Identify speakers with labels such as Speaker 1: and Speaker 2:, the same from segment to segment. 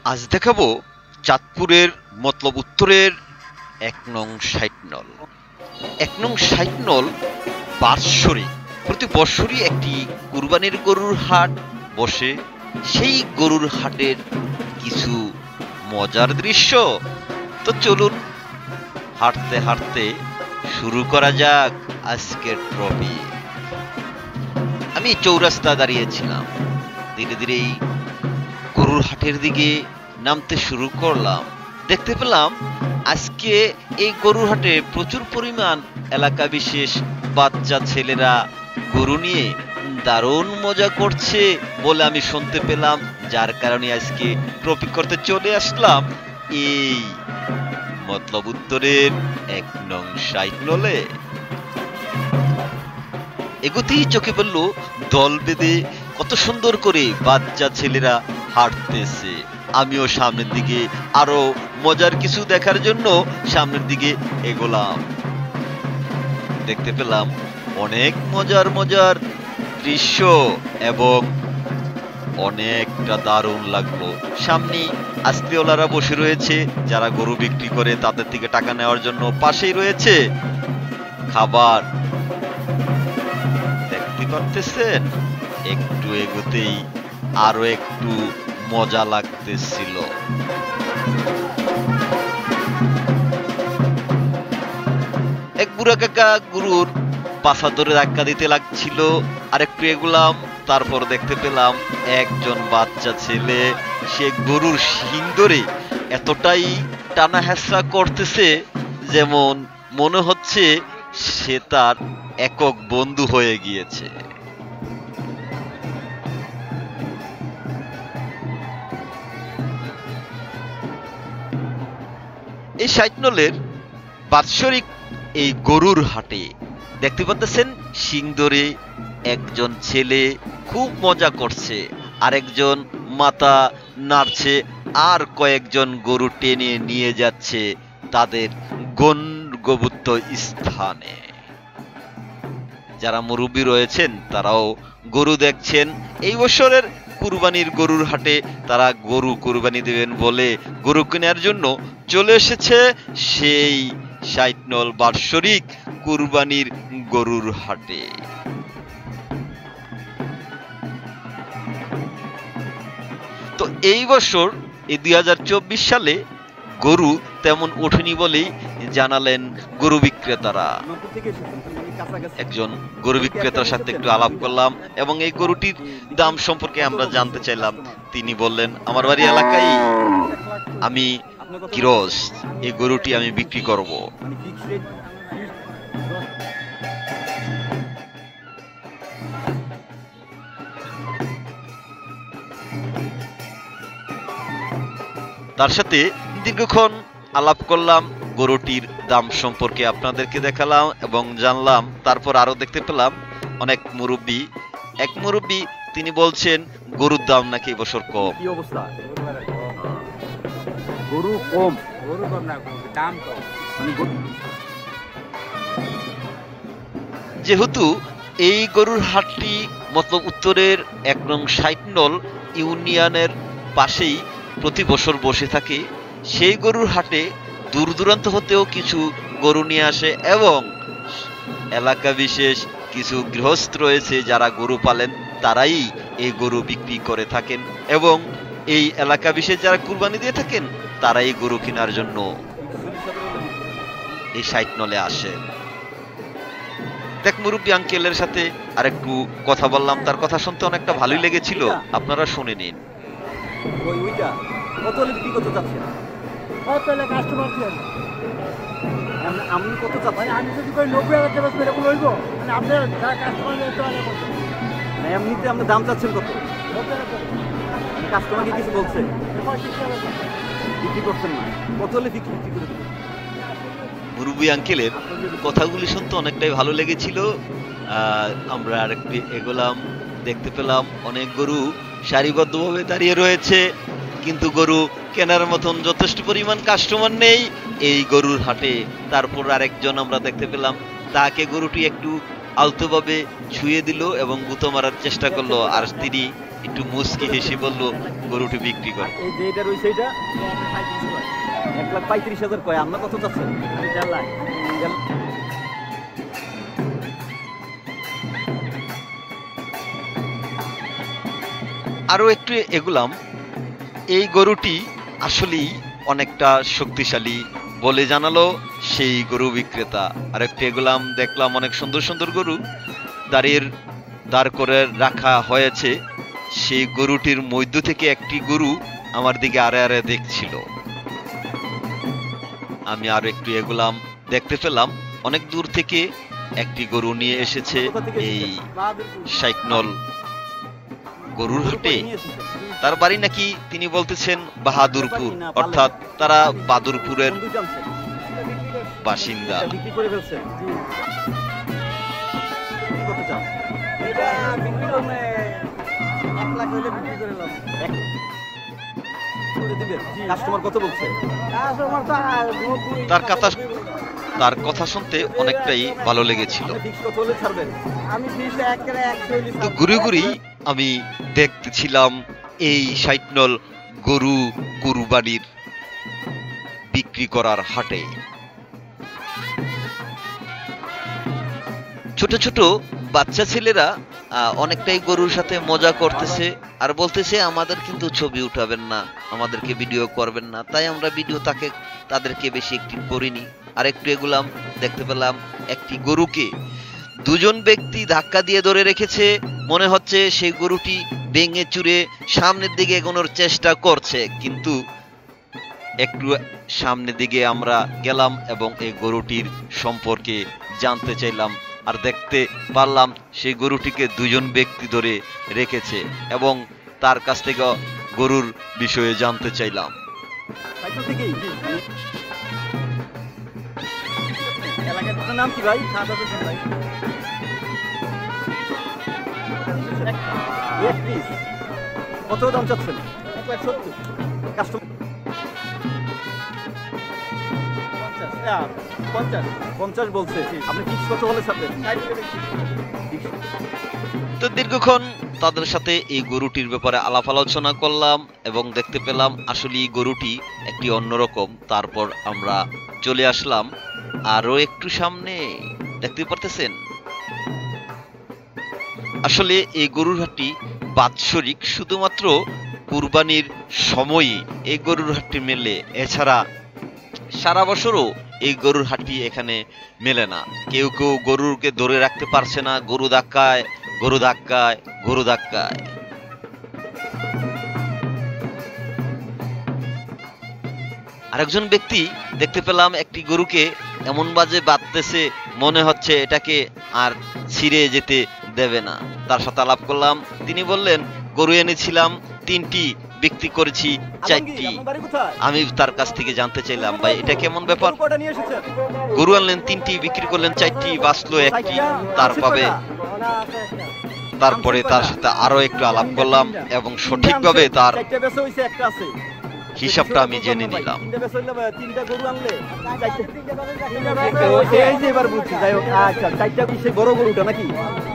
Speaker 1: আজ দেখাবো চাঁদপুরের মতলব উত্তরের ১ নং ৬০ নল। ১ নং ৬০ নল বাৎসরিক প্রতি বৎসরই একটি কুরবানির গরুর হাট বসে। সেই গরুর হাটের কিছু মজার দৃশ্য তো চলুন হাঁটতে হাঁটতে শুরু করা যাক আজকের ট্রফি। আমি চৌরাস্তা দাঁড়িয়েছিলাম, ধীরে ধীরেই গরুর হাটের দিকে নামতে শুরু করলাম। দেখতে পেলাম আজকে এই গরুর হাটে প্রচুর পরিমাণ এলাকা বিশেষ বাচ্চা ছেলেরা গরু নিয়ে দারুণ মজা করছে বলে আমি শুনতে পেলাম, যার কারণে আজকে ট্রফি করতে চলে আসলাম এই মতলব উত্তরের ১ নং ৬০ নলে। এগোতেই চোখে পড়ল দল বেঁধে কত সুন্দর করে বাচ্চা ছেলেরা হাঁটতেছে। আমিও সামনের দিকে আরো মজার কিছু দেখার জন্য সামনের দিকে এগোলাম। দেখতে পেলাম অনেক মজার মজার দৃশ্য এবং অনেকটা দারুণ লাগলো। সামনে আস্তিওয়ালারা বসে রয়েছে, যারা গরু বিক্রি করে তাদের থেকে টাকা নেওয়ার জন্য পাশেই রয়েছে খাবার। দেখতে পারতেছেন একটু এগোতেই আরো একটু মজা লাগতেছিল। এক বুড়া কাকা গরুর পাছা ধরে ধাক্কা দিতে লাগছিল, আর একটু এগুলাম, তারপর দেখতে পেলাম একজন বাচ্চা ছেলে সে গরুর শিং ধরে এতটাই টানা হেঁচড়া করতেছে যেমন মনে হচ্ছে সে তার একক বন্ধু হয়ে গিয়েছে। এই ৬০ নলের বাৎসরিক এই গরুর হাটে দেখতে পাচ্ছেন শিং ধরে একজন ছেলে খুব মজা করছে, আরেকজন মাথা নাড়ছে, আর কয়েকজন গরু টেনে নিয়ে যাচ্ছে তাদের গন্তব্য স্থানে। যারা মুরব্বী রয়েছেন তারাও গরু দেখছেন। এই বছরের কুরবানির গরুর হাটে তারা গরু কুরবানি দেবেন বলে গরু কেনার জন্য চলে এসেছে সেই ৬০ নল বাৎসরিক কুরবানির গরুর হাটে। তো এই বছর এই ২০২৪ সালে গরু তেমন ওঠেনি বলেই জানালেন গরু বিক্রেতারা। একজন গরু বিক্রেতার সাথে একটু আলাপ করলাম এবং এই গরুটির দাম সম্পর্কে আমরা জানতে চাইলাম। তিনি বললেন, আমার বাড়ি এলাকায় আমি কিরোজ, এই গরুটি আমি বিক্রি করব। তার সাথে দীর্ঘক্ষণ আলাপ করলাম, গরুটির দাম সম্পর্কে আপনাদেরকে দেখালাম এবং জানলাম। তারপর আরো দেখতে পেলাম অনেক মুরব্বী, এক মুরব্বী তিনি বলছেন গরুর দাম নাকি এবছর কম।
Speaker 2: কি অবস্থা? গরু কম, গরু কম না, দাম কম।
Speaker 1: যেহেতু এই গরুর হাটটি মতলব উত্তরের ১ নং ৬০ নল ইউনিয়নের পাশেই প্রতি বছর বসে থাকে, সেই গরুর হাটে দূর দূরান্ত হতেও কিছু গরু নিয়ে আসে এবং এলাকা বিশেষ কিছু গৃহস্থ রয়েছে যারা গরু পালেন, তারাই এই গরু বিক্রি করে থাকেন এবং এই এলাকা বিশেষ যারা কুরবানি দিয়ে থাকেন তারাই গরু কেনার জন্য এই ৬০ নলে আসে। দেখ মুরব্বী আঙ্কেলের সাথে আর একটু কথা বললাম, তার কথা শুনতে অনেকটা ভালোই লেগেছিল, আপনারা শুনে নিন।
Speaker 2: আমি কত চাচ্ছি? আমি যদি কই ৯০,০০০ টাকা এরকম হইব, মানে আপনার যারা কাস্টমার এমনিতে আমরা দাম চাচ্ছেন কত? কাস্টমারকে কিছু বলছে বিক্রি করছেন না, কত হলে বিক্রি করে দেবেন?
Speaker 1: মুরব্বী আঙ্কেলের কথাগুলি শুনতে অনেকটাই ভালো লেগেছিল। আমরা আরেকটু এগোলাম, দেখতে পেলাম অনেক গরু সারিবদ্ধভাবে দাঁড়িয়ে রয়েছে, কিন্তু গরু কেনার মতন যথেষ্ট পরিমাণ কাস্টমার নেই এই গরুর হাটে। তারপর আরেকজন আমরা দেখতে পেলাম, তাকে গরুটি একটু আলতোভাবে ছুঁয়ে দিল এবং গুঁতো মারার চেষ্টা করলো, আর তিনি একটু মুচকি হেসে বলল গরুটি বিক্রি কর।
Speaker 2: এই যে এটা রয়েছে এটা 1,35,000 কয়, আমরা কত চাচ্ছেন? 1.5 লাখ।
Speaker 1: আরো একটু এগুলাম, এই গরুটি আসলেই অনেকটা শক্তিশালী বলে জানালো সেই গরু বিক্রেতা। আর একটু এগুলাম, দেখলাম অনেক সুন্দর সুন্দর গরু দাঁড় করে রাখা হয়েছে। সেই গরুটির মধ্য থেকে একটি গরু আমার দিকে আড়ে আড়ে দেখছিল। আমি আরো একটু এগুলাম, দেখতে পেলাম অনেক দূর থেকে একটি গরু নিয়ে এসেছে এই 60 নল গরুর হাটে। তার বাড়ি নাকি তিনি বলতেছেন বাহাদুরপুর, অর্থাৎ তারা বাদুরপুরের বাসিন্দা। তার কথা শুনতে অনেকটাই ভালো লেগেছিল। তো ঘুরে ঘুরি আমি দেখতেছিলাম এই 60 নল গরু কুরবানির বিক্রি করার হাটে। ছোট ছোট বাচ্চা ছেলেরা অনেকটাই গরুর সাথে মজা করতেছে আর বলতেছে আমাদের কিন্তু ছবি উঠাবেন না, আমাদেরকে ভিডিও করবেন না। তাই আমরা ভিডিও তাদেরকে বেশি একটি করিনি। আর একটু এগুলাম, দেখতে পেলাম একটি গরুকে দুজন ব্যক্তি ধাক্কা দিয়ে ধরে রেখেছে। মনে হচ্ছে সেই গরুটি ভেঙে চুরে সামনের দিকে এগোনোর চেষ্টা করছে, কিন্তু একটু সামনের দিকে আমরা গেলাম এবং এই গরুটির সম্পর্কে জানতে চাইলাম। আর দেখতে পারলাম সেই গরুটিকে দুজন ব্যক্তি ধরে রেখেছে এবং তার কাছ থেকে গরুর বিষয়ে জানতে চাইলাম।
Speaker 2: নাম কি ভাই? কত দাম চাচ্ছেন? 50 বলছে। আপনি ফিক্স কত হলে ছাড়বেন?
Speaker 1: তো দীর্ঘক্ষণ তাদের সাথে এই গরুটির ব্যাপারে আলাপ আলোচনা করলাম এবং দেখতে পেলাম আসলে এই গরুটি একটি অন্যরকম। তারপর আমরা চলে আসলাম আরো একটু সামনে। দেখতে পারতেছেন আসলে এই গরুর হাটটি বাৎসরিক, শুধুমাত্র কুরবানির সময়ই এই গরুর হাটটি মেলে। এছাড়া সারা বছরও এই গরুর হাটটি এখানে মেলে না। কেউ কেউ গরুকে ধরে রাখতে পারছে না, গরু ধাক্কায়। আরেকজন ব্যক্তি দেখতে পেলাম একটি গরুকে এমন বাজে বাঁধতেছে, মনে হচ্ছে এটাকে আর ছিঁড়ে যেতে দেবে না। তার সাথে আলাপ করলাম, তিনি বললেন গরু এনেছিলাম 3টি, বিক্রি করেছি 4টি। আমি তার কাছ থেকে জানতে চাইলাম ভাই এটা কেমন ব্যাপার? গরু আনলেন 3টি, বিক্রি করলেন 4টি, বাঁচলো 1টি। তারপরে তার সাথে আরো একটু আলাপ করলাম এবং সঠিকভাবে তার হিসাবটা আমি জেনে নিলাম।
Speaker 2: বড় গরুটা নাকি?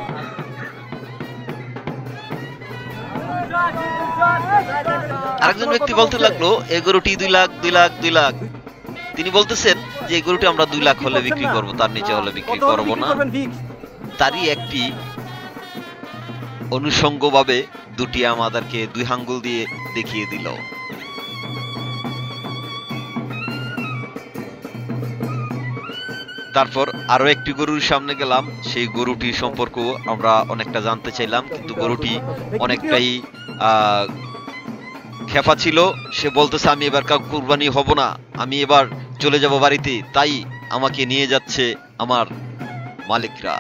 Speaker 1: আরেকজন ব্যক্তি বলতে লাগলো এই গরুটি 2 লাখ। তিনি বলতেছেন যে এই গরুটি আমরা 2 লাখ হলে বিক্রি করব, তার নিচে হলে বিক্রি করব না। তারই একটি অনুষঙ্গভাবে দুটি আমাদেরকে 2 আঙ্গুল দিয়ে দেখিয়ে দিল। তারপর আরো একটি গরুর সামনে গেলাম, সেই গরুটির সম্পর্কে আমরা অনেকটা জানতে চাইলাম, কিন্তু গরুটি অনেকটাই খেপা ছিল। সে বলতেছে আমি এবার কুরবানি হব না, আমি এবার চলে যাব বাড়িতে, তাই আমাকে নিয়ে যাচ্ছে আমার মালিকরা।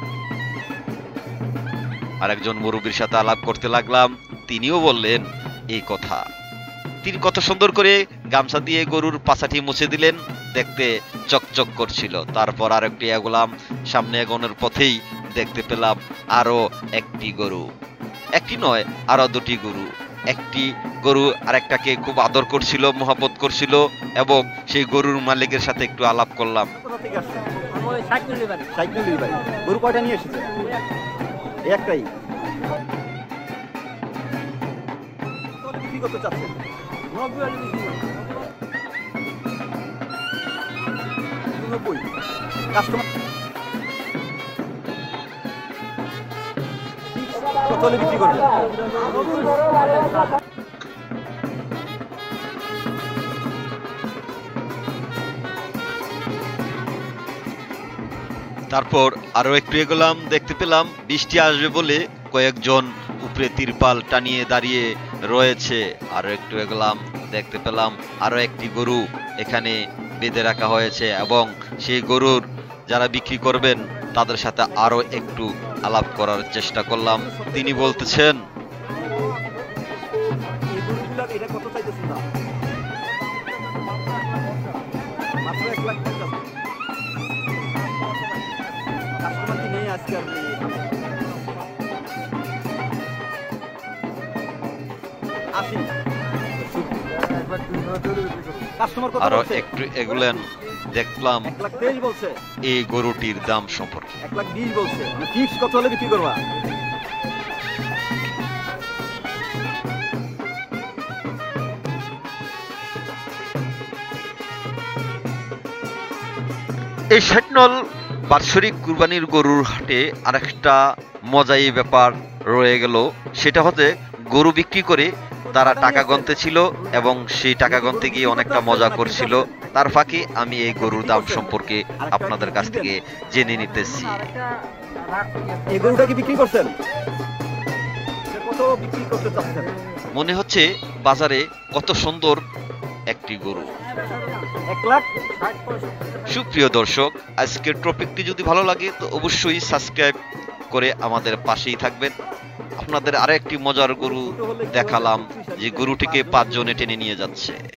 Speaker 1: আরেকজন মুরব্বীর সাথে আলাপ করতে লাগলাম, তিনিও বললেন এই কথা। তিনি কত সুন্দর করে গামছা দিয়ে গরুর পাছাটি মুছে দিলেন, দেখতে চকচক করছিল। তারপর আরেকটি এগোলাম, সামনে এগোনোর পথেই দেখতে পেলাম আরো একটি গরু। একটি নয়, আরো 2টি গরু। একটি গরু আরেকটাকে খুব আদর করছিল, মোহাব্বত করছিল এবং সেই গরুর মালিকের সাথে একটু আলাপ করলাম।
Speaker 2: গরু কয়টা নিয়ে এসেছে? একটাই। বিক্রি করতে চাচ্ছেন? 90 হলে বিক্রি করব। 90 কাস্টমার কত হলে বিক্রি করবেন?
Speaker 1: তারপর আরো একটু এগোলাম, দেখতে পেলাম বৃষ্টি আসবে বলে কয়েকজন উপরে তিরপাল টানিয়ে দাঁড়িয়ে রয়েছে। আরো একটু এগোলাম, দেখতে পেলাম আরো একটি গরু এখানে বেঁধে রাখা হয়েছে এবং সেই গরুর যারা বিক্রি করবেন তাদের সাথে আরো একটু আলাপ করার চেষ্টা করলাম। তিনি বলতেছেন,
Speaker 2: এই গরুগুলার এটা কত চাইতেছেন দাম? মাত্র 1,50,000। কাস্টমার কি নেই আজকে আপনি? আসি। কাস্টমার কত
Speaker 1: আরো
Speaker 2: বলছে?
Speaker 1: একটু এগুলেন, দেখলাম
Speaker 2: 1,23,000 বলছে।
Speaker 1: এই গরুটির দাম সম্পর্কে।
Speaker 2: 1,20,000 বলছে। ফিক্স কত হলে বিক্রি করবা?
Speaker 1: এই ৬০ নল বাৎসরিক কুরবানির গরুর হাটে আরেকটা মজাই ব্যাপার রয়ে গেল। সেটা হচ্ছে গরু বিক্রি করে তারা টাকা গণতে ছিল এবং সেই টাকা গণতে গিয়ে অনেকটা মজা করছিল। তার ফাঁকে আমি এই গরুর দাম সম্পর্কে আপনাদের কাছ থেকে জেনে নিতেছি।
Speaker 2: এই গরুটা কি বিক্রি করছেন? কত বিক্রি করতে চাচ্ছেন?
Speaker 1: মনে হচ্ছে বাজারে কত সুন্দর একটি গরু।
Speaker 2: 1,60,000।
Speaker 1: সুপ্রিয় দর্শক, আজকের টপিকটি যদি ভালো লাগে তো অবশ্যই সাবস্ক্রাইব করে আমাদের পাশেই থাকবেন। আপনাদের আরো একটি মজার গরু দেখালাম, যে গরুটিকে 5 জনে টেনে নিয়ে যাচ্ছে।